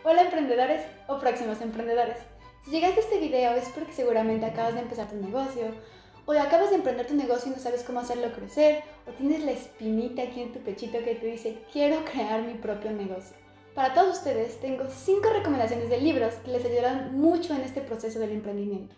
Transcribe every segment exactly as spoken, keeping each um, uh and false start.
Hola emprendedores o próximos emprendedores. Si llegaste a este video es porque seguramente acabas de empezar tu negocio, o acabas de emprender tu negocio y no sabes cómo hacerlo crecer, o tienes la espinita aquí en tu pechito que te dice quiero crear mi propio negocio. Para todos ustedes tengo cinco recomendaciones de libros que les ayudarán mucho en este proceso del emprendimiento.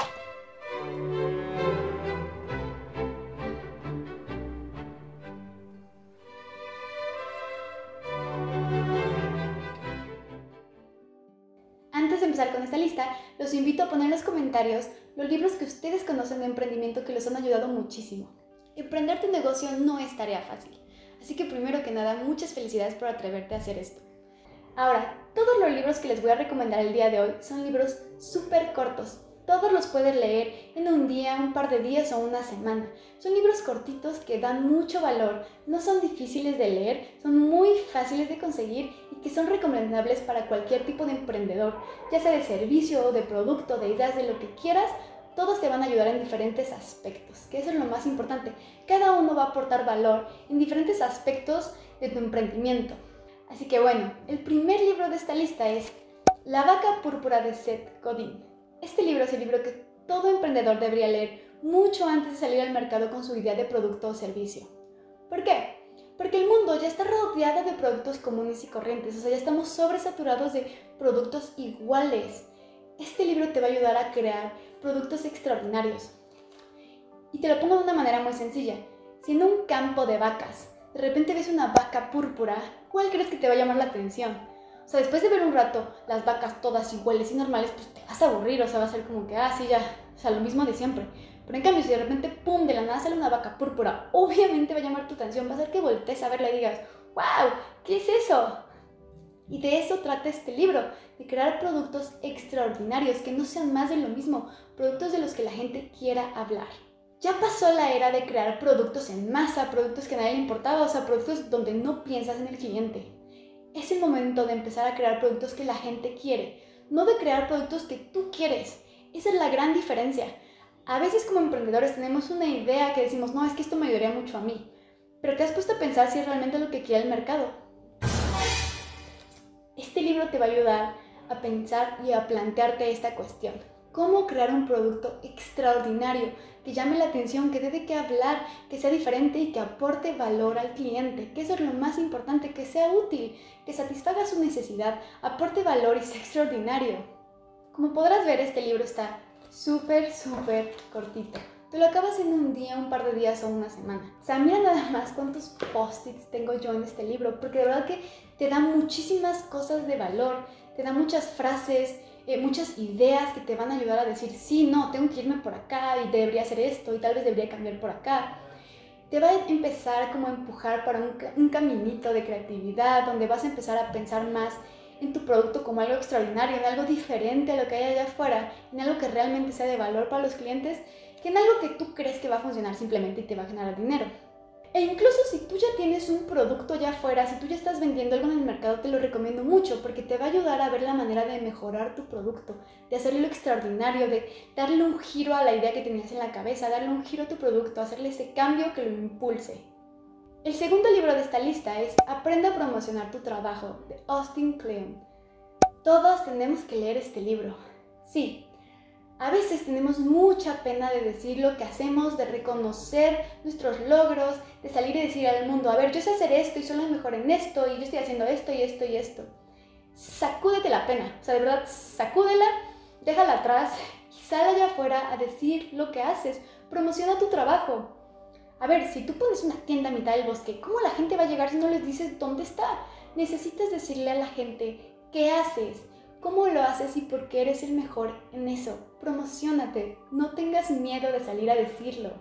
Antes de empezar con esta lista, los invito a poner en los comentarios los libros que ustedes conocen de emprendimiento que los han ayudado muchísimo. Emprender tu negocio no es tarea fácil, así que primero que nada, muchas felicidades por atreverte a hacer esto. Ahora, todos los libros que les voy a recomendar el día de hoy son libros súper cortos. Todos los puedes leer en un día, un par de días o una semana. Son libros cortitos que dan mucho valor, no son difíciles de leer, son muy fáciles de conseguir y que son recomendables para cualquier tipo de emprendedor, ya sea de servicio o de producto, de ideas, de lo que quieras. Todos te van a ayudar en diferentes aspectos, que eso es lo más importante. Cada uno va a aportar valor en diferentes aspectos de tu emprendimiento. Así que bueno, el primer libro de esta lista es La vaca púrpura de Seth Godin. Este libro es el libro que todo emprendedor debería leer mucho antes de salir al mercado con su idea de producto o servicio. ¿Por qué? Porque el mundo ya está rodeado de productos comunes y corrientes, o sea, ya estamos sobresaturados de productos iguales. Este libro te va a ayudar a crear productos extraordinarios. Y te lo pongo de una manera muy sencilla. Si en un campo de vacas de repente ves una vaca púrpura, ¿cuál crees que te va a llamar la atención? O sea, después de ver un rato las vacas todas iguales y normales, pues te vas a aburrir, o sea, va a ser como que, ah, sí, ya, o sea, lo mismo de siempre. Pero en cambio, si de repente, pum, de la nada sale una vaca púrpura, obviamente va a llamar tu atención, va a hacer que voltees a verla y digas, wow, ¿qué es eso? Y de eso trata este libro, de crear productos extraordinarios, que no sean más de lo mismo, productos de los que la gente quiera hablar. Ya pasó la era de crear productos en masa, productos que a nadie le importaba, o sea, productos donde no piensas en el cliente. Es el momento de empezar a crear productos que la gente quiere, no de crear productos que tú quieres. Esa es la gran diferencia. A veces como emprendedores tenemos una idea que decimos, no, es que esto me ayudaría mucho a mí. Pero ¿te has puesto a pensar si es realmente lo que quiere el mercado? Este libro te va a ayudar a pensar y a plantearte esta cuestión. ¿Cómo crear un producto extraordinario que llame la atención, que dé de qué hablar, que sea diferente y que aporte valor al cliente? Que eso es lo más importante, que sea útil, que satisfaga su necesidad, aporte valor y sea extraordinario. Como podrás ver, este libro está súper, súper cortito. Te lo acabas en un día, un par de días o una semana. O sea, mira nada más cuántos post-its tengo yo en este libro, porque de verdad que te da muchísimas cosas de valor, te da muchas frases, Eh, muchas ideas que te van a ayudar a decir, sí, no, tengo que irme por acá y debería hacer esto y tal vez debería cambiar por acá. Te va a empezar como a empujar para un, un caminito de creatividad donde vas a empezar a pensar más en tu producto como algo extraordinario, en algo diferente a lo que hay allá afuera, en algo que realmente sea de valor para los clientes, que en algo que tú crees que va a funcionar simplemente y te va a generar dinero. E incluso si tú ya tienes un producto allá afuera, si tú ya estás vendiendo algo en el mercado, te lo recomiendo mucho porque te va a ayudar a ver la manera de mejorar tu producto, de hacerlo extraordinario, de darle un giro a la idea que tenías en la cabeza, darle un giro a tu producto, hacerle ese cambio que lo impulse. El segundo libro de esta lista es Aprende a promocionar tu trabajo, de Austin Kleon. Todos tenemos que leer este libro. Sí. A veces tenemos mucha pena de decir lo que hacemos, de reconocer nuestros logros, de salir y decir al mundo, a ver, yo sé hacer esto y soy la mejor en esto y yo estoy haciendo esto y esto y esto. Sacúdete la pena, o sea, de verdad, sacúdela, déjala atrás y sal allá afuera a decir lo que haces, promociona tu trabajo. A ver, si tú pones una tienda a mitad del bosque, ¿cómo la gente va a llegar si no les dices dónde está? Necesitas decirle a la gente qué haces, cómo lo haces y por qué eres el mejor en eso. Promociónate, no tengas miedo de salir a decirlo.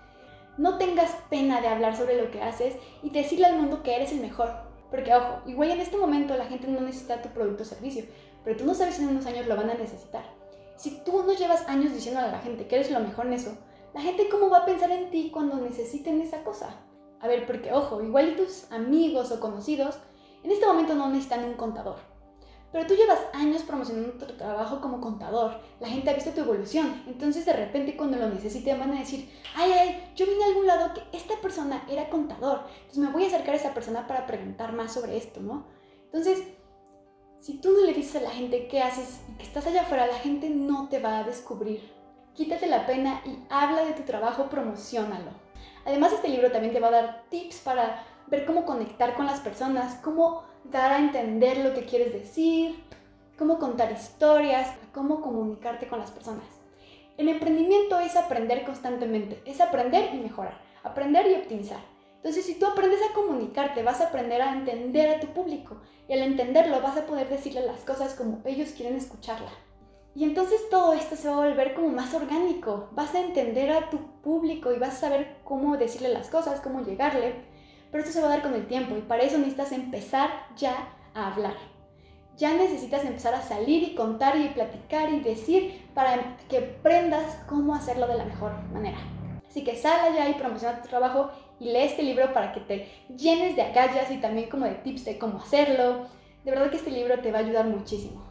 No tengas pena de hablar sobre lo que haces y decirle al mundo que eres el mejor. Porque ojo, igual en este momento la gente no necesita tu producto o servicio, pero tú no sabes si en unos años lo van a necesitar. Si tú no llevas años diciéndole a la gente que eres lo mejor en eso, la gente cómo va a pensar en ti cuando necesiten esa cosa. A ver, porque ojo, igual y tus amigos o conocidos en este momento no necesitan un contador. Pero tú llevas años promocionando tu trabajo como contador, la gente ha visto tu evolución, entonces de repente cuando lo necesiten van a decir, ay, ay, yo vi en algún lado que esta persona era contador, entonces me voy a acercar a esa persona para preguntar más sobre esto, ¿no? Entonces, Si tú no le dices a la gente qué haces y que estás allá afuera, la gente no te va a descubrir. Quítate la pena y habla de tu trabajo, promociónalo. Además, este libro también te va a dar tips para ver cómo conectar con las personas, cómo dar a entender lo que quieres decir, cómo contar historias, cómo comunicarte con las personas. El emprendimiento es aprender constantemente, es aprender y mejorar, aprender y optimizar. Entonces, si tú aprendes a comunicarte, vas a aprender a entender a tu público y al entenderlo vas a poder decirle las cosas como ellos quieren escucharla. Y entonces todo esto se va a volver como más orgánico, vas a entender a tu público y vas a saber cómo decirle las cosas, cómo llegarle, pero esto se va a dar con el tiempo y para eso necesitas empezar ya a hablar. Ya necesitas empezar a salir y contar y platicar y decir para que aprendas cómo hacerlo de la mejor manera. Así que sal allá y promociona tu trabajo y lee este libro para que te llenes de agallas y también como de tips de cómo hacerlo. De verdad que este libro te va a ayudar muchísimo.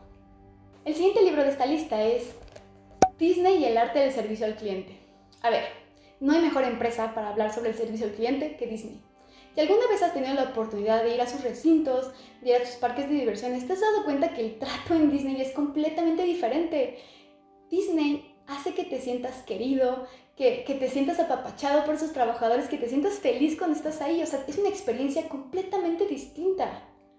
El siguiente libro de esta lista es Disney y el arte del servicio al cliente. A ver, no hay mejor empresa para hablar sobre el servicio al cliente que Disney. Si alguna vez has tenido la oportunidad de ir a sus recintos, de ir a sus parques de diversiones, te has dado cuenta que el trato en Disney es completamente diferente. Disney hace que te sientas querido, que, que te sientas apapachado por sus trabajadores, que te sientas feliz cuando estás ahí. O sea, es una experiencia completamente distinta.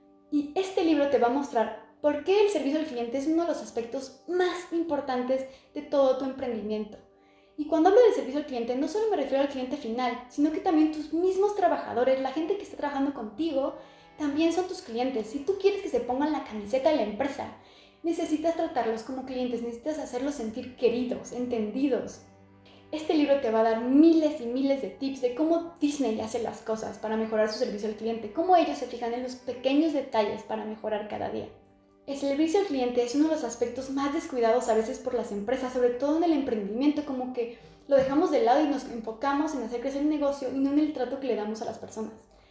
Y este libro te va a mostrar por qué el servicio al cliente es uno de los aspectos más importantes de todo tu emprendimiento. Y cuando hablo del servicio al cliente, no solo me refiero al cliente final, sino que también tus mismos trabajadores, la gente que está trabajando contigo, también son tus clientes. Si tú quieres que se pongan la camiseta de la empresa, necesitas tratarlos como clientes, necesitas hacerlos sentir queridos, entendidos. Este libro te va a dar miles y miles de tips de cómo Disney hace las cosas para mejorar su servicio al cliente, cómo ellos se fijan en los pequeños detalles para mejorar cada día. El servicio al cliente es uno de los aspectos más descuidados a veces por las empresas, sobre todo en el emprendimiento, como que lo dejamos de lado y nos enfocamos en hacer crecer el negocio y no en el trato que le damos a las personas.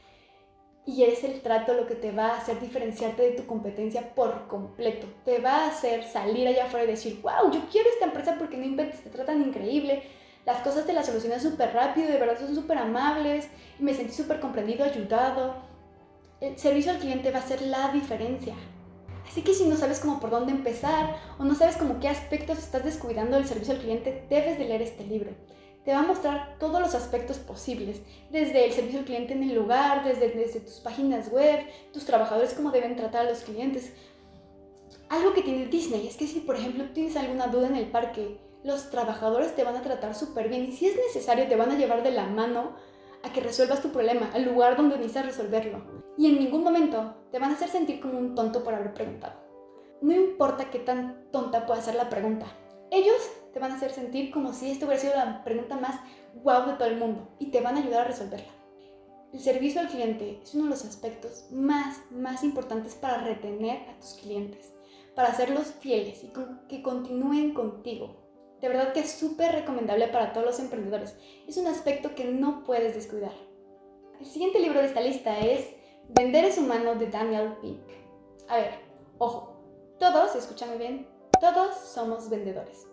Y es el trato lo que te va a hacer diferenciarte de tu competencia por completo. Te va a hacer salir allá afuera y decir, wow, yo quiero esta empresa porque no inventes, te tratan increíble, las cosas te las solucionan súper rápido, de verdad son súper amables, y me sentí súper comprendido, ayudado. El servicio al cliente va a ser la diferencia. Así que si no sabes cómo por dónde empezar o no sabes cómo qué aspectos estás descuidando del servicio al cliente, debes de leer este libro. Te va a mostrar todos los aspectos posibles, desde el servicio al cliente en el lugar, desde, desde tus páginas web, tus trabajadores, cómo deben tratar a los clientes. Algo que tiene Disney es que si, por ejemplo, tienes alguna duda en el parque, los trabajadores te van a tratar súper bien y si es necesario te van a llevar de la mano a que resuelvas tu problema, al lugar donde necesitas resolverlo. Y en ningún momento te van a hacer sentir como un tonto por haber preguntado. No importa qué tan tonta pueda ser la pregunta, ellos te van a hacer sentir como si esta hubiera sido la pregunta más guau de todo el mundo y te van a ayudar a resolverla. El servicio al cliente es uno de los aspectos más, más importantes para retener a tus clientes, para hacerlos fieles y que continúen contigo. De verdad que es súper recomendable para todos los emprendedores. Es un aspecto que no puedes descuidar. El siguiente libro de esta lista es Vender es humano de Daniel Pink. A ver, ojo, todos, escúchame bien, todos somos vendedores.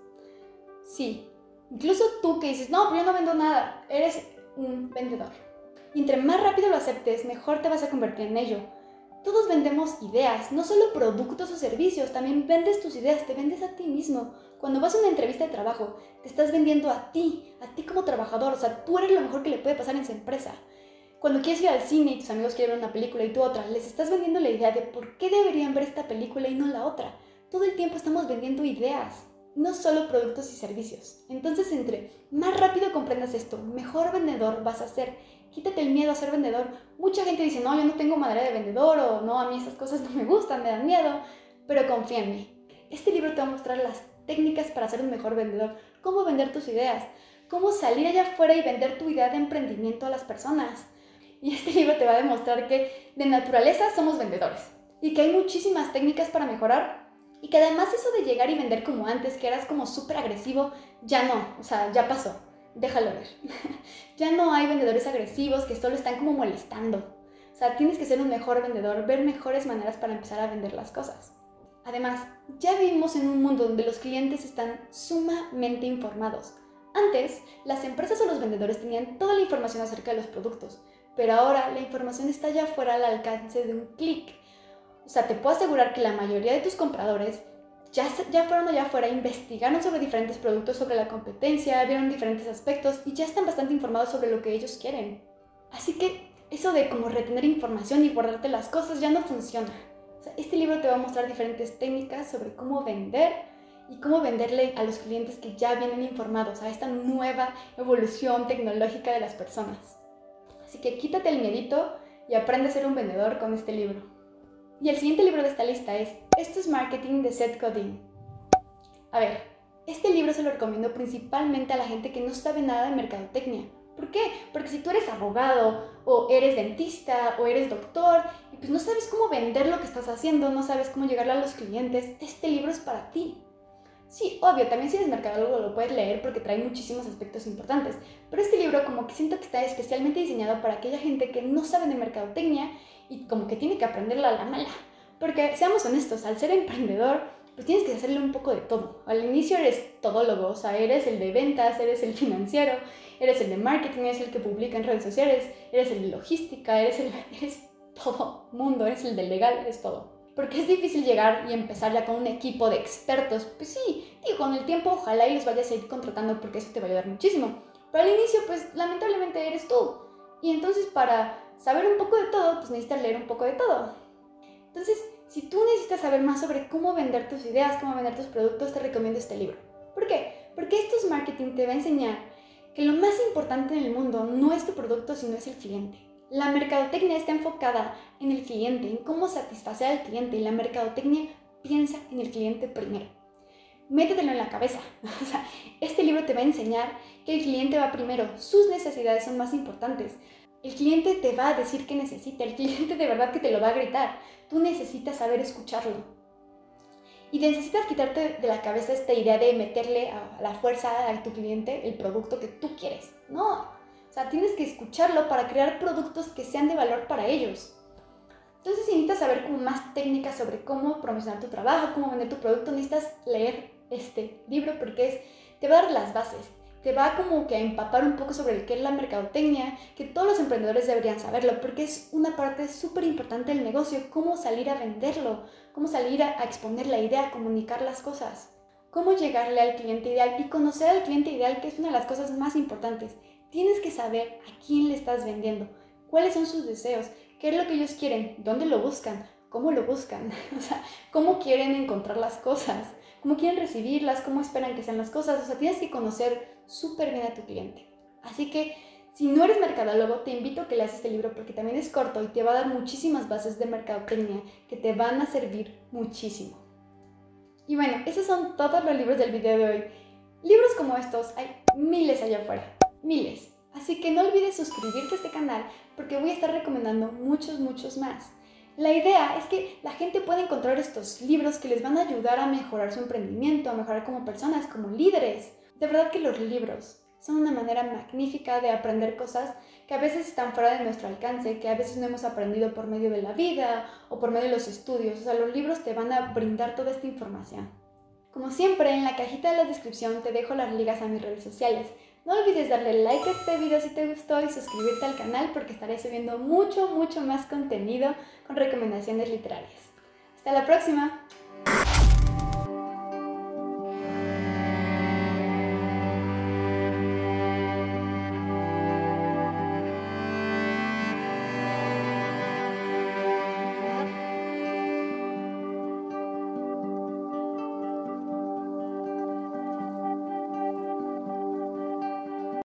Sí, incluso tú que dices, no, pero yo no vendo nada, eres un vendedor. Y entre más rápido lo aceptes, mejor te vas a convertir en ello. Todos vendemos ideas, no solo productos o servicios, también vendes tus ideas, te vendes a ti mismo. Cuando vas a una entrevista de trabajo, te estás vendiendo a ti, a ti como trabajador, o sea, tú eres lo mejor que le puede pasar en esa empresa. Cuando quieres ir al cine y tus amigos quieren ver una película y tú otra, les estás vendiendo la idea de por qué deberían ver esta película y no la otra. Todo el tiempo estamos vendiendo ideas, no solo productos y servicios. Entonces, entre más rápido comprendas esto, mejor vendedor vas a ser. Quítate el miedo a ser vendedor. Mucha gente dice, no, yo no tengo madera de vendedor, o no, a mí esas cosas no me gustan, me dan miedo, pero confía en mí. Este libro te va a mostrar las técnicas para ser un mejor vendedor, cómo vender tus ideas, cómo salir allá afuera y vender tu idea de emprendimiento a las personas. Y este libro te va a demostrar que de naturaleza somos vendedores y que hay muchísimas técnicas para mejorar y que además eso de llegar y vender como antes, que eras como súper agresivo, ya no, o sea, ya pasó. Déjalo ver. Ya no hay vendedores agresivos que solo están como molestando. O sea, tienes que ser un mejor vendedor, ver mejores maneras para empezar a vender las cosas. Además, ya vivimos en un mundo donde los clientes están sumamente informados. Antes, las empresas o los vendedores tenían toda la información acerca de los productos, pero ahora la información está ya fuera al alcance de un clic. O sea, te puedo asegurar que la mayoría de tus compradores ya, ya fueron allá afuera, investigaron sobre diferentes productos, sobre la competencia, vieron diferentes aspectos y ya están bastante informados sobre lo que ellos quieren. Así que eso de como retener información y guardarte las cosas ya no funciona. O sea, este libro te va a mostrar diferentes técnicas sobre cómo vender y cómo venderle a los clientes que ya vienen informados a esta nueva evolución tecnológica de las personas. Así que quítate el miedito y aprende a ser un vendedor con este libro. Y el siguiente libro de esta lista es Esto es Marketing de Seth Godin. A ver, este libro se lo recomiendo principalmente a la gente que no sabe nada de mercadotecnia. ¿Por qué? Porque si tú eres abogado, o eres dentista, o eres doctor, y pues no sabes cómo vender lo que estás haciendo, no sabes cómo llegarle a los clientes, este libro es para ti. Sí, obvio, también si eres mercadólogo lo puedes leer porque trae muchísimos aspectos importantes, pero este libro como que siento que está especialmente diseñado para aquella gente que no sabe de mercadotecnia y como que tiene que aprenderla a la mala. Porque, seamos honestos, al ser emprendedor, pues tienes que hacerle un poco de todo. Al inicio eres todólogo, o sea, eres el de ventas, eres el financiero, eres el de marketing, eres el que publica en redes sociales, eres el de logística, eres el eres todo mundo, eres el de legal, eres todo. Porque es difícil llegar y empezar ya con un equipo de expertos. Pues sí, digo, con el tiempo ojalá y los vayas a ir contratando porque eso te va a ayudar muchísimo. Pero al inicio, pues lamentablemente eres tú. Y entonces para saber un poco de todo, pues necesitas leer un poco de todo. Entonces, si tú necesitas saber más sobre cómo vender tus ideas, cómo vender tus productos, te recomiendo este libro. ¿Por qué? Porque esto es marketing, te va a enseñar que lo más importante en el mundo no es tu producto, sino es el cliente. La mercadotecnia está enfocada en el cliente, en cómo satisfacer al cliente, y la mercadotecnia piensa en el cliente primero. Métetelo en la cabeza. O sea, este libro te va a enseñar que el cliente va primero, sus necesidades son más importantes. El cliente te va a decir qué necesita, el cliente de verdad que te lo va a gritar. Tú necesitas saber escucharlo. Y necesitas quitarte de la cabeza esta idea de meterle a la fuerza a tu cliente el producto que tú quieres. No. O sea, tienes que escucharlo para crear productos que sean de valor para ellos. Entonces, si necesitas saber como más técnicas sobre cómo promocionar tu trabajo, cómo vender tu producto, necesitas leer este libro porque es, te va a dar las bases, te va como que a empapar un poco sobre qué es la mercadotecnia, que todos los emprendedores deberían saberlo porque es una parte súper importante del negocio, cómo salir a venderlo, cómo salir a, a exponer la idea, a comunicar las cosas, cómo llegarle al cliente ideal y conocer al cliente ideal, que es una de las cosas más importantes. Tienes que saber a quién le estás vendiendo, cuáles son sus deseos, qué es lo que ellos quieren, dónde lo buscan, cómo lo buscan, o sea, cómo quieren encontrar las cosas, cómo quieren recibirlas, cómo esperan que sean las cosas. O sea, tienes que conocer súper bien a tu cliente. Así que, si no eres mercadólogo, te invito a que leas este libro porque también es corto y te va a dar muchísimas bases de mercadotecnia que te van a servir muchísimo. Y bueno, esos son todos los libros del video de hoy. Libros como estos hay miles allá afuera. Miles. Así que no olvides suscribirte a este canal porque voy a estar recomendando muchos, muchos más. La idea es que la gente pueda encontrar estos libros que les van a ayudar a mejorar su emprendimiento, a mejorar como personas, como líderes. De verdad que los libros son una manera magnífica de aprender cosas que a veces están fuera de nuestro alcance, que a veces no hemos aprendido por medio de la vida o por medio de los estudios. O sea, los libros te van a brindar toda esta información. Como siempre, en la cajita de la descripción te dejo las ligas a mis redes sociales. No olvides darle like a este video si te gustó y suscribirte al canal porque estaré subiendo mucho, mucho más contenido con recomendaciones literarias. ¡Hasta la próxima!